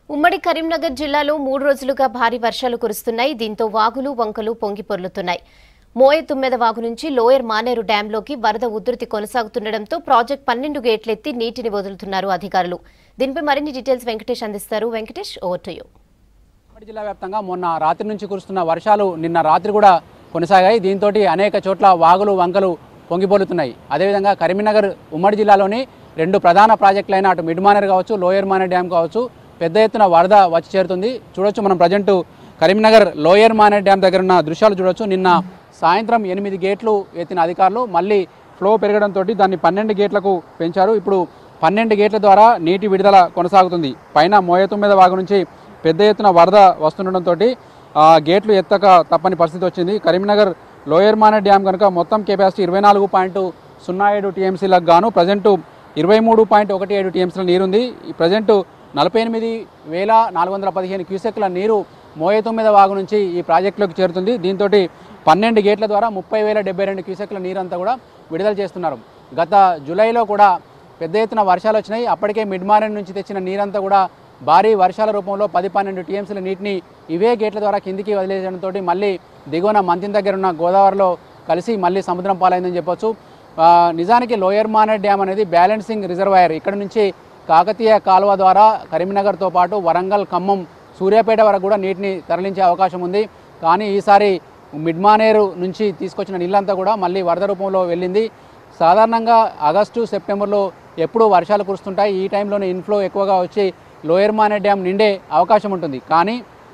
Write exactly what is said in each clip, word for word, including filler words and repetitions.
ఉమ్మడి కరీంనగర్ జిల్లాలో మూడు రోజులుగా భారీ వర్షాలు కురుస్తున్నాయి. దీంతో వాగులు వంకలు పొంగి పొర్లుతున్నాయి. మోయ తుమ్మెద వాగు నుంచి లోయర్ మానేరు డ్యాంలోకి వరద ఉధృతి కొనసాగుతుండటంతో ప్రాజెక్ట్ పన్నెండు గేట్లెత్తి నీటిని వదులుతున్నారు అధికారులు. దీనిపై మరిన్ని డీటెయిల్స్ వెంకటేష్ అందిస్తారు. Venkatesh, over to you. ఉమ్మడి జిల్లా వ్యాప్తంగా మొన్న రాత్రి నుంచి కురుస్తున్న వర్షాలు నిన్న రాత్రి కూడా కొనసాగాయి. దీంతో అనేక చోట్ల వాగులు వంకలు పొంగిపోలుతున్నాయి. అదేవిధంగా కరీంనగర్ ఉమ్మడి జిల్లాలోని రెండు ప్రధాన ప్రాజెక్టులైన అటు మిడ్ మానేర్ కావచ్చు, లోయర్ మానేర్ డ్యామ్ కావచ్చు, పెద్ద ఎత్తున వరద వచ్చి చేరుతుంది. చూడొచ్చు మనం present Karimnagar lower Maner dam దగ్గర ఉన్న దృశ్యాలు చూడొచ్చు. నిన్న సాయంత్రం ఎనిమిది గేట్లు ఎత్తిన అధికారులు మళ్ళీ ఫ్లో పెరగడంతో దాన్ని పన్నెండు గేట్లకు పెంచారు. ఇప్పుడు పన్నెండు గేట్ల ద్వారా నీటి విడుదల కొనసాగుతుంది. పైన మోయతుం మీద వాగు నుంచి పెద్ద ఎత్తున వరద వస్తుండటంతో గేట్లు ఎత్తక తప్పని పరిస్థితి వచ్చింది. కరీంనగర్ లోయర్ మానేర్ డ్యామ్ కనుక మొత్తం కెపాసిటీ ఇరవై నాలుగు పాయింట్ సున్నా ఏడు టీఎంసీలకు గాను ప్రజెంటు ఇరవై మూడు పాయింట్ ఒకటి ఏడు టీఎంసీల నీరుంది. ఈ ప్రజెంటు నలభై ఎనిమిది వేల నాలుగు వందల పదిహేను క్యూసెక్ల నీరు మోయతుం మీద వాగు నుంచి ఈ ప్రాజెక్టులోకి చేరుతుంది. దీంతో పన్నెండు గేట్ల ద్వారా ముప్పై వేల డెబ్బై రెండు క్యూసెక్ల నీరంతా కూడా విడుదల చేస్తున్నారు. గత జూలైలో కూడా పెద్ద ఎత్తున వర్షాలు వచ్చినాయి. అప్పటికే మిడ్ మానేర్ నుంచి తెచ్చిన నీరంతా కూడా భారీ వర్షాల రూపంలో పది పన్నెండు టీఎంసీల నీటిని ఇవే గేట్ల ద్వారా కిందికి వదిలేయడంతో మళ్ళీ దిగువన మంతిన్ దగ్గర ఉన్న గోదావరిలో కలిసి మళ్ళీ సముద్రం పాలైందని చెప్పొచ్చు. నిజానికి లోయర్ మానేర్ డ్యామ్ అనేది బ్యాలెన్సింగ్ రిజర్వాయర్. ఇక్కడ నుంచి కాకతీయ కాలువ ద్వారా కరీంనగర్తో పాటు వరంగల్, ఖమ్మం, సూర్యాపేట వరకు కూడా నీటిని తరలించే అవకాశం ఉంది. కానీ ఈసారి మిడ్ మానేరు నుంచి తీసుకొచ్చిన నీళ్ళంతా కూడా మళ్ళీ వరద రూపంలో వెళ్ళింది. సాధారణంగా ఆగస్టు, సెప్టెంబర్లో ఎప్పుడూ వర్షాలు కురుస్తుంటాయి. ఈ టైంలోనే ఇన్ఫ్లో ఎక్కువగా వచ్చి లోయర్ మానేర్ డ్యామ్ నిండే అవకాశం ఉంటుంది. కానీ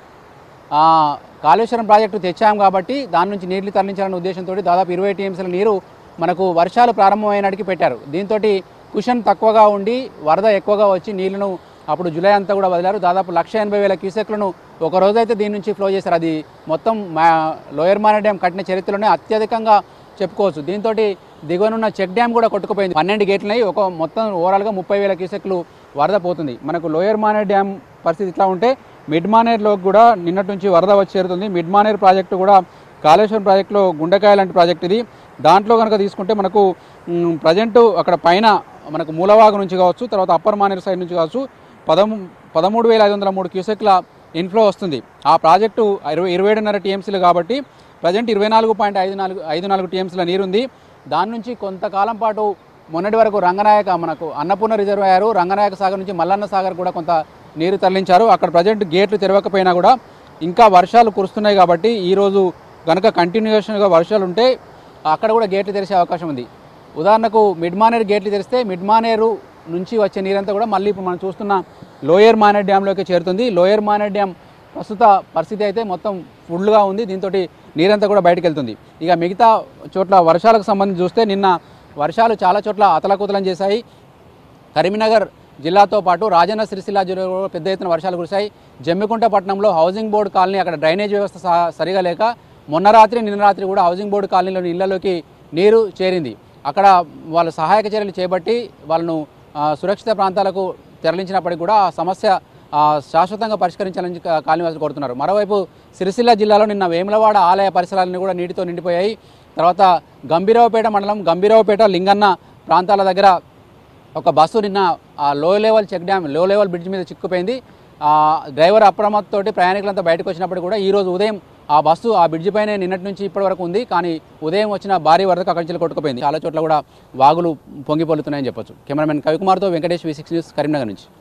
కాళేశ్వరం ప్రాజెక్టు తెచ్చాం కాబట్టి దాని నుంచి నీళ్లు తరలించాలనే ఉద్దేశంతో దాదాపు ఇరవై టీఎంసీల నీరు మనకు వర్షాలు ప్రారంభమైనటికి పెట్టారు. దీంతో కుషన్ తక్కువగా ఉండి వరద ఎక్కువగా వచ్చి నీళ్లను అప్పుడు జూలై అంతా కూడా వదిలారు. దాదాపు లక్ష ఎనభై వేల క్యూసెక్లను ఒక రోజైతే దీని నుంచి ఫ్లో చేశారు. అది మొత్తం మా లోయర్ మానేర్ డ్యామ్ కట్టిన చరిత్రలోనే అత్యధికంగా చెప్పుకోవచ్చు. దీంతో దిగువనున్న చెక్ డ్యామ్ కూడా కొట్టుకుపోయింది. పన్నెండు గేట్లున్నాయి. ఒక మొత్తం ఓవరాల్గా ముప్పై వేల క్యూసెక్లు వరద పోతుంది. మనకు లోయర్ మానేర్ డ్యామ్ పరిస్థితి ఇట్లా ఉంటే మిడ్ మానేర్లోకి కూడా నిన్నటి నుంచి వరద వచ్చి చేరుతుంది. మిడ్ మానేర్ ప్రాజెక్టు కూడా కాళేశ్వరం ప్రాజెక్టులో గుండెకాయ లాంటి ప్రాజెక్ట్ ఇది. దాంట్లో కనుక తీసుకుంటే మనకు ప్రజెంటు అక్కడ పైన మనకు మూలవాగు నుంచి కావచ్చు, తర్వాత అప్పర్ మానేర్ సైడ్ నుంచి కావచ్చు పదమూ పదమూడు వేల ఐదు వందల మూడు క్యూసెక్ల ఇన్ఫ్లో వస్తుంది. ఆ ప్రాజెక్టు ఇరవై ఇరవై ఏడున్నర టీఎంసీలు కాబట్టి ప్రజెంట్ ఇరవై నాలుగు పాయింట్ ఐదు నాలుగు ఐదు నాలుగు టీఎంసీల నీరుంది. దాని నుంచి కొంతకాలం పాటు మొన్నటి వరకు రంగనాయక మనకు అన్నపూర్ణ రిజర్వాయర్, రంగనాయక సాగర్ నుంచి మల్లన్న సాగర్ కూడా కొంత నీరు తరలించారు. అక్కడ ప్రజెంట్ గేట్లు తెరవకపోయినా కూడా ఇంకా వర్షాలు కురుస్తున్నాయి కాబట్టి ఈరోజు కనుక కంటిన్యూషన్గా వర్షాలు ఉంటే అక్కడ కూడా గేట్లు తెరిచే అవకాశం ఉంది. ఉదాహరణకు మిడ్ మానేర్ గేట్లు తెరిస్తే మిడ్ మానేరు నుంచి వచ్చే నీరంతా కూడా మళ్ళీ ఇప్పుడు మనం చూస్తున్న లోయర్ మానేర్ డ్యాంలోకి చేరుతుంది. లోయర్ మానేర్ డ్యామ్ ప్రస్తుత పరిస్థితి అయితే మొత్తం ఫుల్గా ఉంది. దీంతో నీరంతా కూడా బయటకు వెళ్తుంది. ఇక మిగతా చోట్ల వర్షాలకు సంబంధించి చూస్తే నిన్న వర్షాలు చాలా చోట్ల అతలకుతలం చేశాయి. కరీంనగర్ జిల్లాతో పాటు రాజన్న సిరిసిల్ల జిల్లాలో పెద్ద ఎత్తున వర్షాలు కురిశాయి. జమ్మికుంట పట్టణంలో హౌసింగ్ బోర్డు కాలనీ అక్కడ డ్రైనేజ్ వ్యవస్థ సరిగా లేక మొన్న రాత్రి నిన్న రాత్రి కూడా హౌసింగ్ బోర్డు కాలనీలోని ఇళ్లలోకి నీరు చేరింది. అక్కడ వాళ్ళు సహాయక చర్యలు చేపట్టి వాళ్ళను సురక్షిత ప్రాంతాలకు తరలించినప్పటికీ కూడా ఆ సమస్య శాశ్వతంగా పరిష్కరించాలని కాలనీవాసులు కోరుతున్నారు. మరోవైపు సిరిసిల్ల జిల్లాలో నిన్న వేములవాడ ఆలయ పరిసరాలన్నీ కూడా నీటితో నిండిపోయాయి. తర్వాత గంభీరావుపేట మండలం గంభీరావుపేట లింగన్న ప్రాంతాల దగ్గర ఒక బస్సు నిన్న లో లెవెల్ చెక్ డ్యామ్ లో లెవెల్ బ్రిడ్జ్ మీద చిక్కుపోయింది. డ్రైవర్ అప్రమత్తతోటి ప్రయాణికులంతా బయటకు వచ్చినప్పుడు కూడా ఈరోజు ఉదయం ఆ బస్సు ఆ బ్రిడ్జి పైనే నిన్నటి నుంచి ఇప్పటి వరకు ఉంది. కానీ ఉదయం వచ్చిన భారీ వరదకు అక్కడి నుంచి కొట్టుకుపోయింది. చాలా చోట్ల కూడా వాగులు పొంగిపోలుతున్నాయని చెప్పొచ్చు. కెమెరామెన్ కవికుమార్తో Venkatesh, V six news, Karimnagar నుంచి.